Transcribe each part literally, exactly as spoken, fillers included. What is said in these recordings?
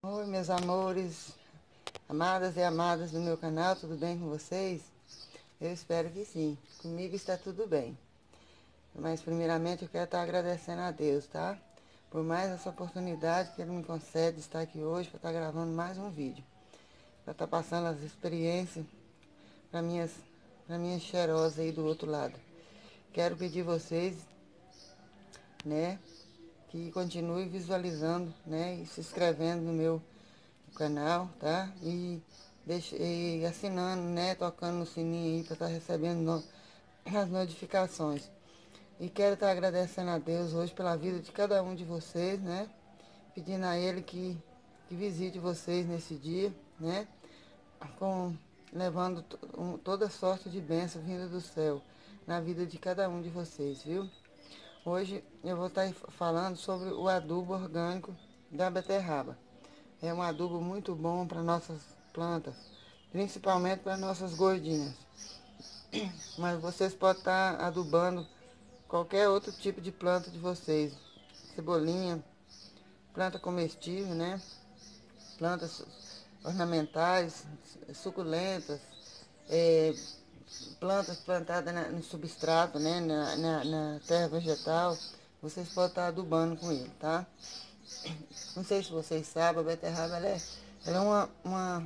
Oi, meus amores, amadas e amadas do meu canal, tudo bem com vocês? Eu espero que sim. Comigo está tudo bem. Mas, primeiramente, eu quero estar agradecendo a Deus, tá? Por mais essa oportunidade que Ele me concede de estar aqui hoje para estar gravando mais um vídeo. Para estar passando as experiências para minhas, para minhas cheirosas aí do outro lado. Quero pedir vocês, né, que continue visualizando, né, e se inscrevendo no meu canal, tá? E, deixa, e assinando, né? Tocando no sininho aí para estar recebendo no, as notificações. E quero estar agradecendo a Deus hoje pela vida de cada um de vocês, né? Pedindo a Ele que, que visite vocês nesse dia, né? Com, levando um, toda sorte de bênção vinda do céu na vida de cada um de vocês, viu? Hoje eu vou estar falando sobre o adubo orgânico da beterraba. É um adubo muito bom para nossas plantas, principalmente para nossas gordinhas. Mas vocês podem estar adubando qualquer outro tipo de planta de vocês. Cebolinha, planta comestível, né? Plantas ornamentais, suculentas, é, plantas plantadas na, no substrato, né? Na, na, na terra vegetal. Vocês podem estar adubando com ele, tá? Não sei se vocês sabem, a beterraba ela é, ela é uma, uma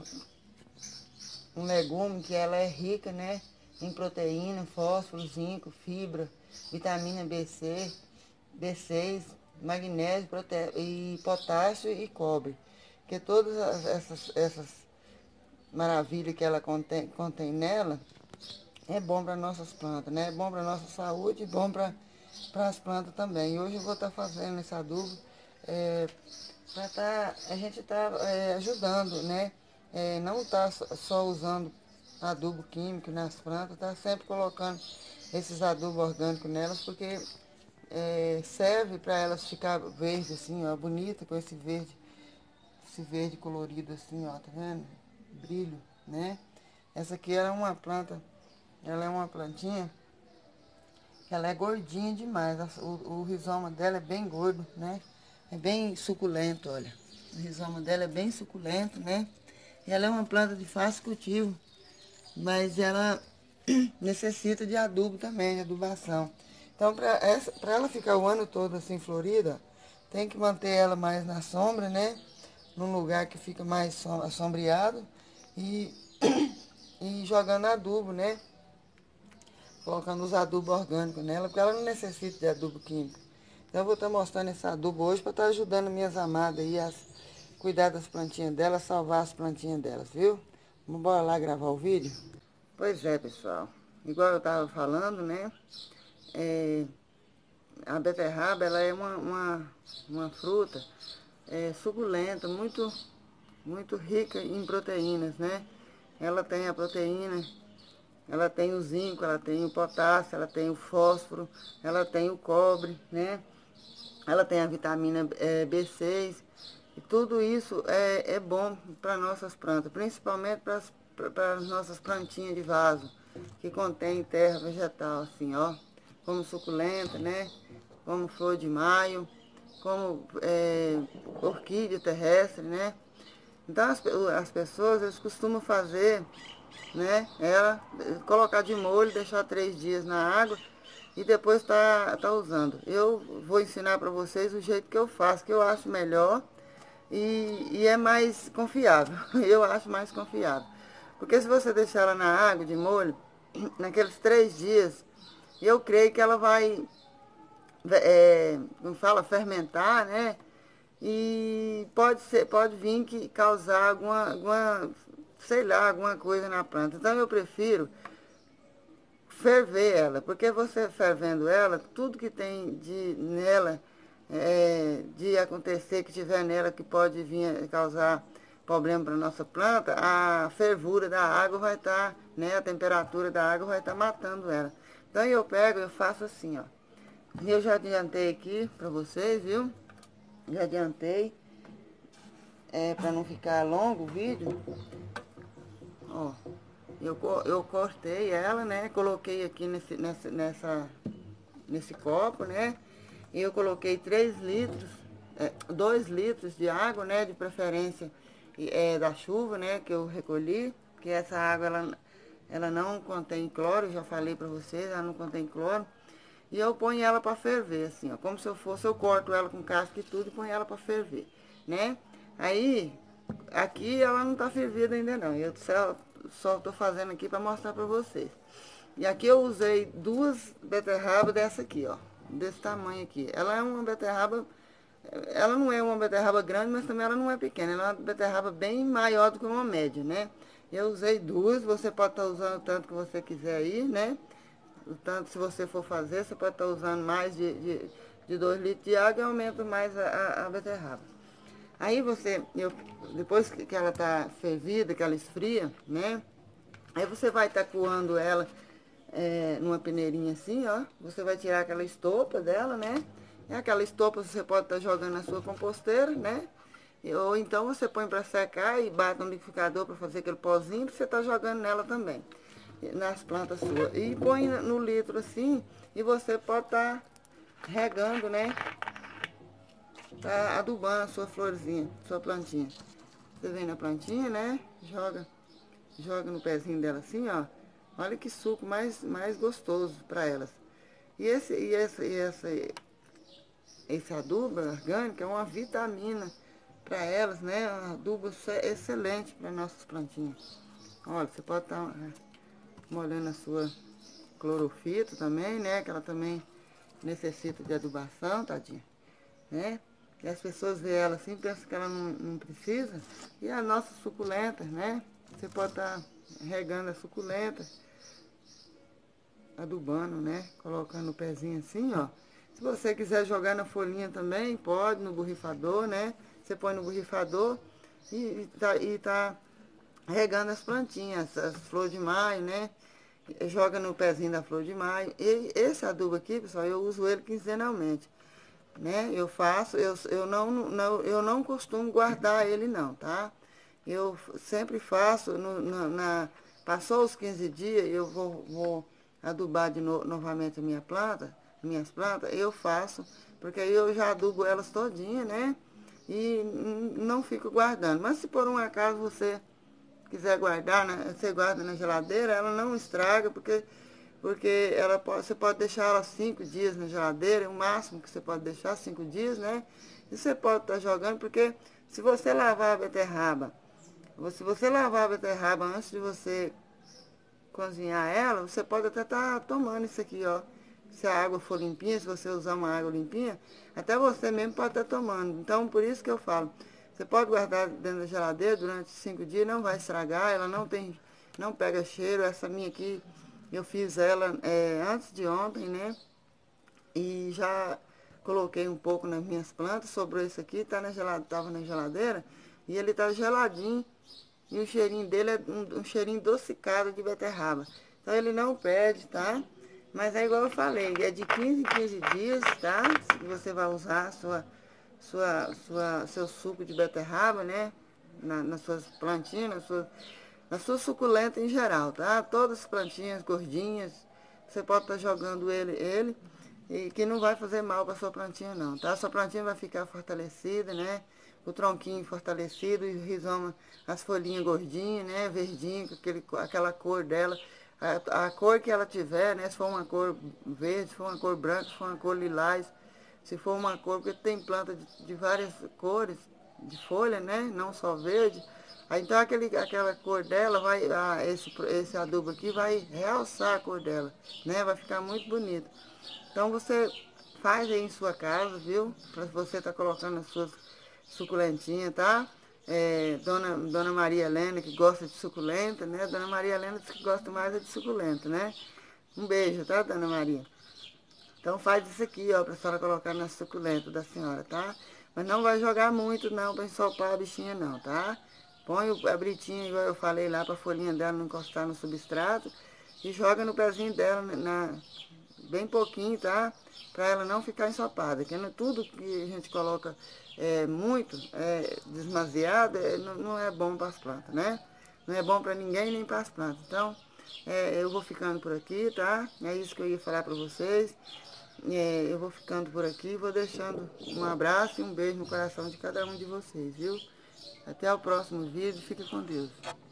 um legume que ela é rica, né, em proteína, fósforo, zinco, fibra, vitamina B C, B seis, magnésio prote... e potássio e cobre. Que todas essas, essas maravilhas que ela contém, contém nela é bom para nossas plantas, né? É bom para nossa saúde e bom para as plantas também. E hoje eu vou estar tá fazendo esse adubo é, para tá, a gente tá é, ajudando, né? É, não tá só usando adubo químico nas plantas, tá sempre colocando esses adubos orgânicos nelas, porque é, serve para elas ficar verde assim, ó, bonita com esse verde, esse verde colorido assim, ó, tá vendo? Brilho, né? Essa aqui é uma planta, ela é uma plantinha que ela é gordinha demais, o, o rizoma dela é bem gordo, né? É bem suculento, olha. O rizoma dela é bem suculento, né? E ela é uma planta de fácil cultivo, mas ela necessita de adubo também, de adubação. Então, para ela ficar o ano todo assim florida, tem que manter ela mais na sombra, né? Num lugar que fica mais assombreado e, e jogando adubo, né? Colocando os adubos orgânicos nela, porque ela não necessita de adubo químico. Então eu vou estar mostrando esse adubo hoje para estar ajudando minhas amadas aí a cuidar das plantinhas delas, salvar as plantinhas delas, viu? Vamos embora lá gravar o vídeo? Pois é, pessoal. Igual eu estava falando, né? É, a beterraba, ela é uma, uma, uma fruta é, suculenta, muito, muito rica em proteínas, né? Ela tem a proteína, ela tem o zinco, ela tem o potássio, ela tem o fósforo, ela tem o cobre, né? Ela tem a vitamina é, B seis. E tudo isso é, é bom para nossas plantas, principalmente para as nossas plantinhas de vaso, que contém terra vegetal, assim, ó. Como suculenta, né? Como flor de maio, como é, orquídea terrestre, né? Então as, as pessoas, eles costumam fazer, né? Ela colocar de molho, deixar três dias na água e depois tá, tá usando. Eu vou ensinar para vocês o jeito que eu faço, que eu acho melhor e, e é mais confiável. Eu acho mais confiável. Porque se você deixar ela na água de molho, naqueles três dias, eu creio que ela vai, é, como fala, fermentar, né? E pode ser, pode vir que causar alguma, alguma, sei lá, alguma coisa na planta. Então eu prefiro ferver ela, porque você fervendo ela, tudo que tem de nela, é, de acontecer que tiver nela que pode vir causar problema para nossa planta, a fervura da água vai estar, tá, né, a temperatura da água vai estar tá matando ela. Então eu pego, eu faço assim, ó. Eu já adiantei aqui para vocês, viu? Já adiantei, é, para não ficar longo o vídeo. Ó, eu, eu cortei ela, né? Coloquei aqui nesse, nessa, nessa, nesse copo, né? E eu coloquei três litros é, dois litros de água, né? De preferência é, da chuva, né? Que eu recolhi, que essa água, ela, ela não contém cloro, já falei para vocês, ela não contém cloro. E eu ponho ela para ferver, assim, ó. Como se eu fosse, eu corto ela com casca e tudo e ponho ela para ferver, né? Aí, aqui ela não tá fervida ainda não. Eu só, só tô fazendo aqui para mostrar para vocês. E aqui eu usei duas beterrabas dessa aqui, ó. Desse tamanho aqui. Ela é uma beterraba, ela não é uma beterraba grande, mas também ela não é pequena. Ela é uma beterraba bem maior do que uma média, né? Eu usei duas, você pode estar usando o tanto que você quiser aí, né? O tanto, se você for fazer, você pode estar usando mais de, de, de dois litros de água e aumenta mais a, a, a beterraba. Aí você, eu, depois que ela tá fervida, que ela esfria, né? Aí você vai estar coando ela é, numa peneirinha assim, ó. Você vai tirar aquela estopa dela, né? E aquela estopa você pode estar jogando na sua composteira, né? Ou então você põe para secar e bate no liquidificador para fazer aquele pozinho, você tá jogando nela também, nas plantas suas. E põe no litro assim, e você pode estar regando, né? Tá adubando a sua florzinha, sua plantinha. Você vem na plantinha, né? Joga, joga no pezinho dela assim, ó. Olha que suco mais, mais gostoso para elas. E esse, e esse, e esse, esse adubo orgânico é uma vitamina para elas, né? Um adubo excelente para nossas plantinhas. Olha, você pode estar molhando a sua clorofita também, né? Que ela também necessita de adubação, tadinha, né? E as pessoas veem ela assim, pensam que ela não, não precisa. E as nossas suculentas, né? Você pode estar regando as suculentas, adubando, né? Colocando o pezinho assim, ó. Se você quiser jogar na folhinha também, pode, no borrifador, né? Você põe no borrifador e, e, tá, e tá regando as plantinhas, as flores de maio, né? Joga no pezinho da flor de maio. E esse adubo aqui, pessoal, eu uso ele quinzenalmente, né? Eu faço, eu, eu, não, não, eu não costumo guardar ele não, tá? Eu sempre faço, no, na, na, passou os quinze dias, eu vou, vou adubar de no, novamente a minha planta, minhas plantas, eu faço, porque aí eu já adubo elas todinha, né? E não fico guardando. Mas se por um acaso você quiser guardar, né, você guarda na geladeira, ela não estraga, porque, porque ela pode, você pode deixar ela cinco dias na geladeira, o máximo que você pode deixar, cinco dias, né? E você pode estar jogando, porque se você lavar a beterraba, se você lavar a beterraba antes de você cozinhar ela, você pode até estar tomando isso aqui, ó. Se a água for limpinha, se você usar uma água limpinha, até você mesmo pode estar tomando. Então, por isso que eu falo, você pode guardar dentro da geladeira durante cinco dias, não vai estragar, ela não tem, não pega cheiro. Essa minha aqui, eu fiz ela é, antes de ontem, né? E já coloquei um pouco nas minhas plantas, sobrou isso aqui, tá na geladeira, tava na geladeira, e ele tá geladinho, e o cheirinho dele é um, um cheirinho adocicado de beterraba. Então ele não perde, tá? Mas é igual eu falei, é de quinze em quinze dias, tá? Que você vai usar a sua, sua, sua, seu suco de beterraba, né? Na, nas suas plantinhas, nas suas, nas suas suculentas em geral, tá? Todas as plantinhas gordinhas, você pode estar jogando ele, ele, e que não vai fazer mal para sua plantinha não, tá? Sua plantinha vai ficar fortalecida, né? O tronquinho fortalecido e o rizoma, as folhinhas gordinhas, né? Verdinho, com aquele, aquela cor dela. A, a cor que ela tiver, né? Se for uma cor verde, se for uma cor branca, se for uma cor lilás, se for uma cor, porque tem planta de, de várias cores de folha, né? Não só verde. Aí, então aquele, aquela cor dela, vai, ah, esse, esse adubo aqui vai realçar a cor dela, né? Vai ficar muito bonito. Então você faz aí em sua casa, viu? Para você estar tá colocando as suas suculentinhas, tá? É, Dona, Dona Maria Helena, que gosta de suculenta, né? Dona Maria Helena diz que gosta mais é de suculenta, né? Um beijo, tá, Dona Maria? Então faz isso aqui, ó, pra senhora colocar na suculenta da senhora, tá? Mas não vai jogar muito, não, pra ensopar a bichinha, não, tá? Põe a britinha, igual eu falei lá, pra folhinha dela não encostar no substrato. E joga no pezinho dela, na, bem pouquinho, tá? Pra ela não ficar ensopada. Porque não, tudo que a gente coloca é, muito, é, demasiado, é, não, não é bom para as plantas, né? Não é bom para ninguém nem para as plantas. Então, é, eu vou ficando por aqui, tá? É isso que eu ia falar para vocês. É, eu vou ficando por aqui, vou deixando um abraço e um beijo no coração de cada um de vocês, viu? Até o próximo vídeo, fique com Deus.